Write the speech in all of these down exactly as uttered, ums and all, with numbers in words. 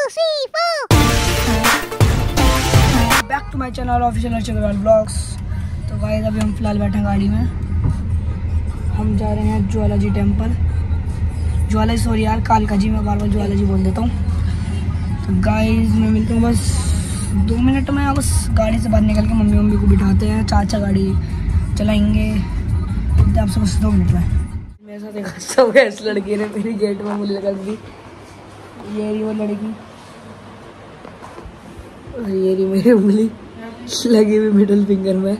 Back to my channel official Archak Agarwal blogs. तो guys अभी हम फिलहाल बैठे हैं गाड़ी में, हम जा रहे हैं ज्वाला जी टेम्पल। ज्वाला जी सॉरी यार कालका जी, मैं बार बार ज्वाला जी बोल देता हूँ। तो गाइस मैं मिलता हूँ बस दो मिनट में, बस गाड़ी से बाहर निकल के मम्मी मम्मी को बिठाते हैं, चाचा गाड़ी चलाएंगे आपसे बस दो मिनट में। मेरे साथ एक हादसा हो गया, इस लड़की ने मेरी गेट में मुझे लगा दी। ये रही वो लड़की और ये रही मेरी उंगली लगी हुई मिडिल फिंगर में,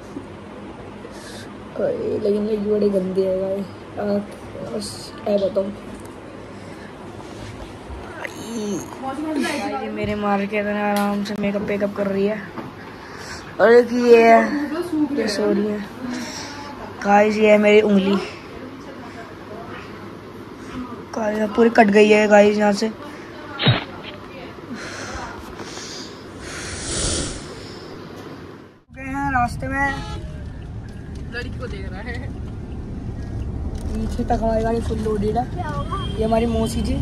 लेकिन लगी बड़ी गंदी है भाई, बस क्या बताऊँ। ये मेरे मार के इतना आराम से मेकअप वेकअप कर रही है और एक ये है ये सो रही है। गाइस ये है मेरी उंगली, गाइस पूरी कट गई है गाइस यहाँ से। गए हैं रास्ते में, लड़की को देख रहा है पीछे तक हमारी गाड़ी फुल लोडेड है। ये हमारी मौसी जी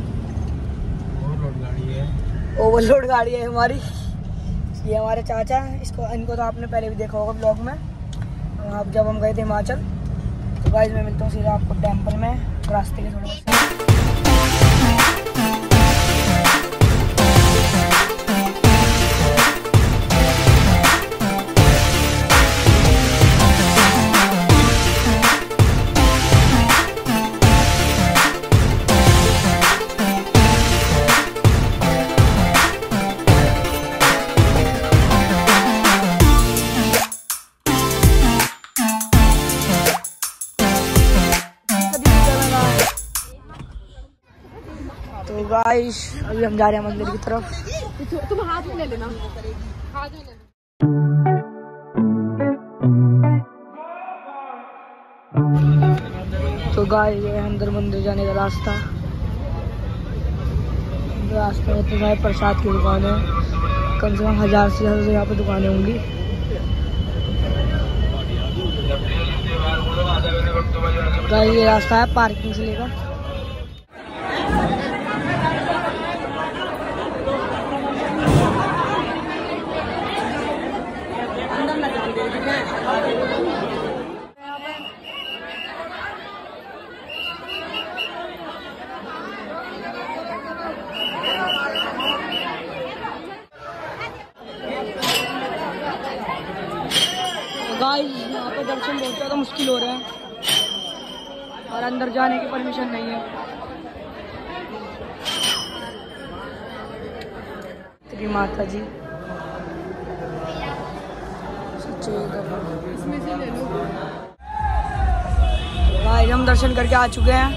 ओवरलोड गाड़ी है हमारी। ये हमारे चाचा हैं, इसको इनको तो आपने पहले भी देखा होगा ब्लॉग में, अब जब हम गए थे हिमाचल। तो गाइस मैं मिलता हूँ सीधा आपको टेंपल में, रास्ते के थोड़ा गाइस अभी हम जा रहे हैं मंदिर की तरफ। तुम हाथ में ले लेना, हाथ में ले लेना। तो गाइस ये अंदर मंदिर जाने का रास्ता, रास्ते में इतने सारे प्रसाद की दुकानें, कम से कम हजार से ज्यादा यहाँ पे दुकानें होंगी। गाइस ये रास्ता है पार्किंग से लेकर। गाइस यहाँ पे दर्शन बहुत ज़्यादा मुश्किल हो रहे हैं और अंदर जाने की परमिशन नहीं है। श्री माता जी इसमें से ले लो। गाइस हम दर्शन करके आ चुके हैं।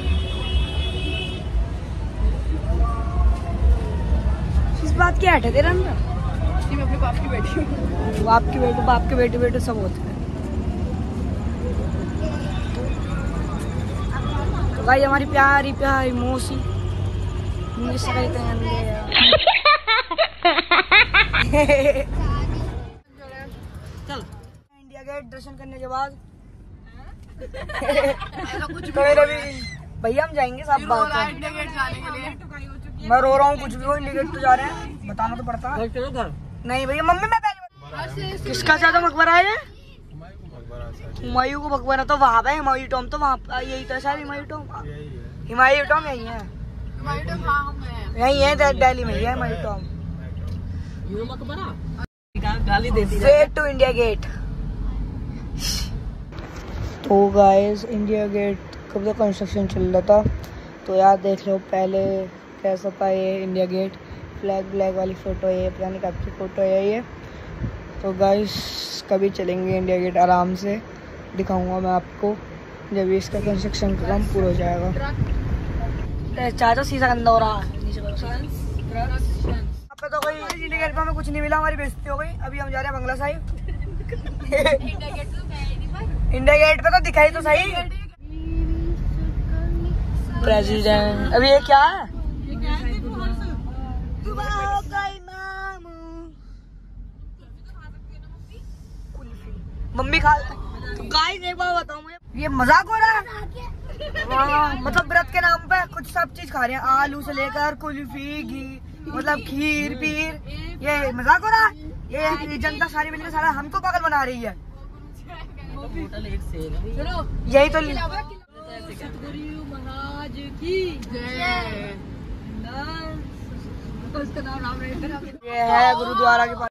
इस बात की हट है तेरा अंदर, मैं अपने बाप की बेटी हूँ। बाप की बेटी बाप के बेटे बेटे सब होते हैं। तो भाई हमारी प्यारी प्यारी मौसी चल इंडिया गेट दर्शन करने के बाद भैया हम जाएंगे सब बात है। इंडिया गेट जाने के लिए मैं रो रहा हूँ, कुछ भी हो इंडिया गेट तो जा रहे हैं, बताना तो पड़ता है। नहीं भैया मम्मी मैं पहले किसका ज्यादा मकबरा है? हुमायूं को मकबरा तो वहाँ पे हुमायूं टॉम तो वहाँ यही तो शायद हुमायूं टॉम हुमायूं टॉम यही है, यही है दिल्ली में ही है हुमायूं टॉम। गाली देती है टू इंडिया गेट। तो गाइस इंडिया गेट कब तक कंस्ट्रक्शन चल रहा था, तो यार देख लो पहले कैसा था ये इंडिया गेट। फ्लैग ब्लैक वाली फ़ोटो है ये, पुरानी कब की फ़ोटो है ये। तो गाइस कभी चलेंगे इंडिया गेट, आराम से दिखाऊंगा मैं आपको जब इसका कंस्ट्रक्शन का काम पूरा हो जाएगा। चाचा शीशा गंदा हो रहा है नीचे तो कोई इंडिया गेट पर हमें कुछ नहीं मिला, हमारी बेइज्जती हो गई। अभी हम जा रहे हैं बंगला साहिब। इंडिया गेट पे तो दिखाई तो सही प्रेसिडेंट। अभी ये क्या है? मम्मी खा। तो गाइस एक बार बताऊं मुझे, ये मजाक हो रहा है? मतलब व्रत के नाम पे कुछ सब चीज खा रहे हैं, आलू से लेकर कुल्फी घी, मतलब खीर पीर, ये मजाक हो रहा है। ये ये जनता सारी मिलकर सारा हमको पागल बना रही है। यही तो सतगुरु महाराज की जय। ये है गुरुद्वारा के पास।